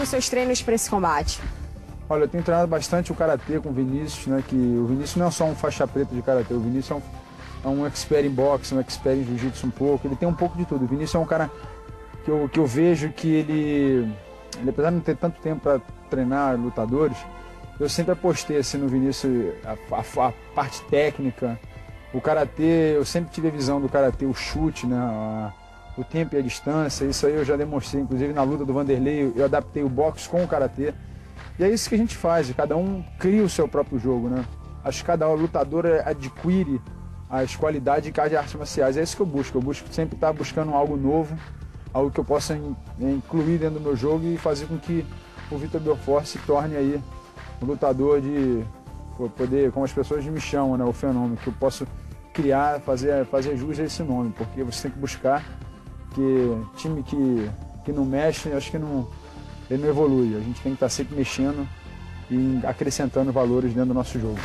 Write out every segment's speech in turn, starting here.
seus treinos para esse combate? Olha, eu tenho treinado bastante o karatê com o Vinícius, né? Que o Vinícius não é só um faixa preta de karatê, o Vinícius é um expert em boxe, um expert em jiu-jitsu um pouco, ele tem um pouco de tudo. O Vinícius é um cara que eu vejo que ele apesar de não ter tanto tempo para treinar lutadores, eu sempre apostei assim, no Vinícius a parte técnica, o karatê, eu sempre tive a visão do karatê, o chute, né? O tempo e a distância, isso aí eu já demonstrei, inclusive na luta do Vanderlei, eu adaptei o boxe com o karatê. E é isso que a gente faz, cada um cria o seu próprio jogo, né? Acho que cada lutador adquire as qualidades de cada artes marciais, é isso que eu busco sempre estar buscando algo novo, algo que eu possa incluir dentro do meu jogo e fazer com que o Vitor Belfort se torne aí um lutador de poder, como as pessoas me chamam, né? O fenômeno, que eu posso criar, fazer jus a esse nome, porque você tem que buscar que time que não mexe, acho que ele não evolui. A gente tem que estar sempre mexendo e acrescentando valores dentro do nosso jogo.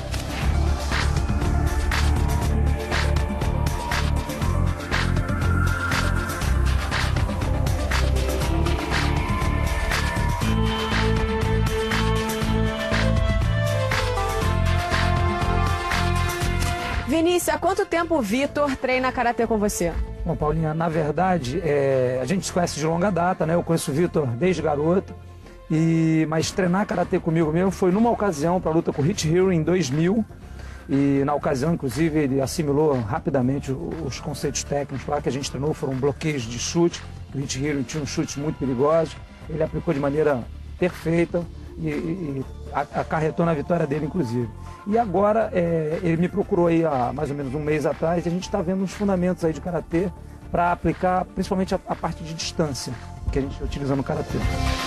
Vinícius, há quanto tempo o Vitor treina karatê com você? Bom, Paulinha, na verdade, a gente se conhece de longa data, né? Eu conheço o Vitor desde garoto, mas treinar karatê comigo mesmo foi numa ocasião para a luta com o Hit Hero em 2000, e na ocasião, inclusive, ele assimilou rapidamente os conceitos técnicos lá que a gente treinou, foram bloqueios de chute, o Hit Hero tinha um chute muito perigoso, ele aplicou de maneira perfeita e acarretou na vitória dele, inclusive. E agora ele me procurou aí há mais ou menos um mês atrás e a gente está vendo uns fundamentos aí de karatê para aplicar principalmente a parte de distância que a gente utiliza no karatê.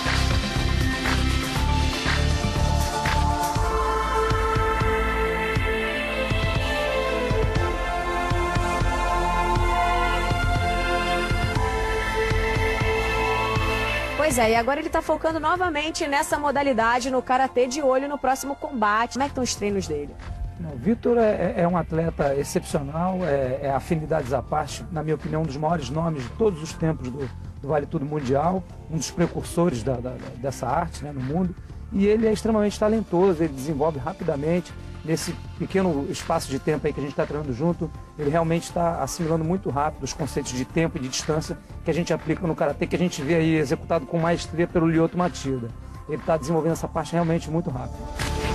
Pois é, e agora ele está focando novamente nessa modalidade no karatê, de olho no próximo combate. Como é que estão os treinos dele? O Vitor é um atleta excepcional, afinidades à parte, na minha opinião, um dos maiores nomes de todos os tempos do Vale Tudo Mundial, um dos precursores dessa arte, né, no mundo. E ele é extremamente talentoso, ele desenvolve rapidamente. Nesse pequeno espaço de tempo aí que a gente está treinando junto, ele realmente está assimilando muito rápido os conceitos de tempo e de distância que a gente aplica no karatê, que a gente vê aí executado com maestria pelo Lyoto Machida. Ele está desenvolvendo essa parte realmente muito rápido.